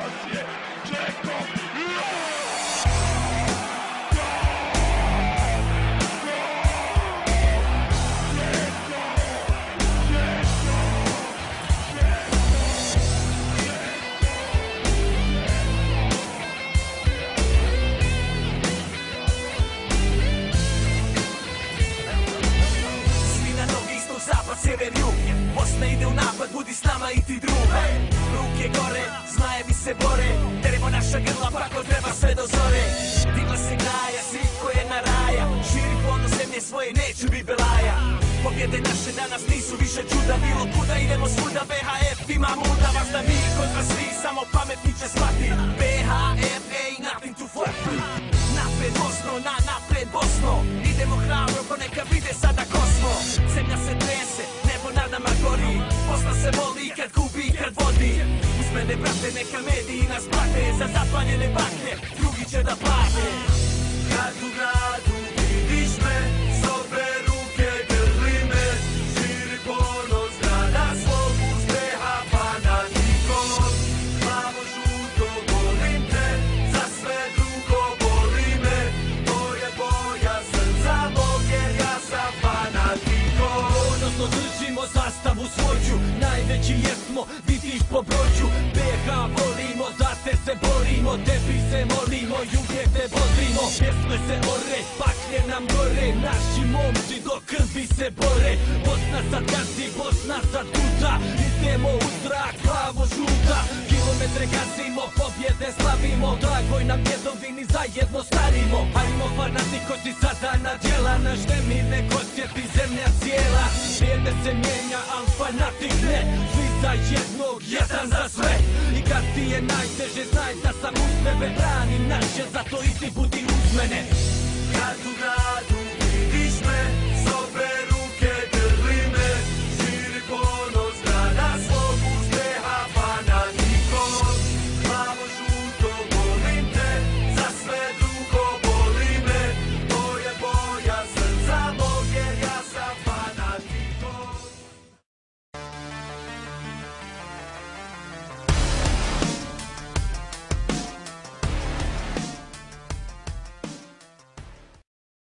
Sjever jug, Bosna ide u napad, budi s nama i ti druga. Ruke gore, zmajevi se bore, terimo naša grla pa ko treba sve do zore. Digla se graja, sviko je na raja, širi ponos zemlje svoje, neće bi belaja. Pobjede naše danas nisu više čuda, bilo kuda idemo svuda, BHF ima muda. Vas da mi kod vas svi, samo pametni će shvati, BHF ain't nothing to fuck with. Napred Bosno, napred Bosno, idemo hrabro ko neka vide sada ko smo. Zemlja se trese, nebo nad nama gori, Bosna se voli kad gubi i kad vodi. Uz mene brate neka mediji nas prate, za zapaljene baklje drugi će da plate. Kad u gradu vidiš me, s obe ruke grli me, širi ponos grada svog uz BH fanatikom. Plavo žuto volim te, za sve drugo boli me, to je boja srca mog jer ja sam fanatikom. Odnosno držimo zastavu svoju, najveći jesmo, vidiš po broju. BH volimo, za te se borimo, tebi se molimo i uvijek te bodrimo. Pjesme se ore, baklje nam gore, naši momci do krvi se bore. Bosna sad gazi, Bosna sad tuta, idemo u zrak, plavo žuta. Kilometre gazimo, pobjede slavimo, dragoj nam djedovini zajedno starimo. Hajmo fanatikosi sada na djela, naš nemir nek osjeti zemlja cijela. Vrijeme se mijenja, al fanatik ne, svi za jednog, jedan za sve. I kad ti je najteže, znaj da sam uz tebe, branim naše, zato i ti budi uz mene. Kad u gradu